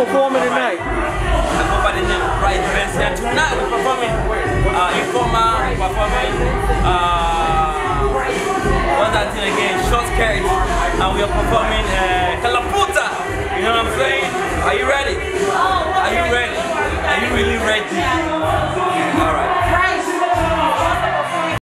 performing tonight? I go by the name of Brite, Benson. Tonight we're performing Informer, performing what's that thing again? Short skirt. And we are performing Kalapur.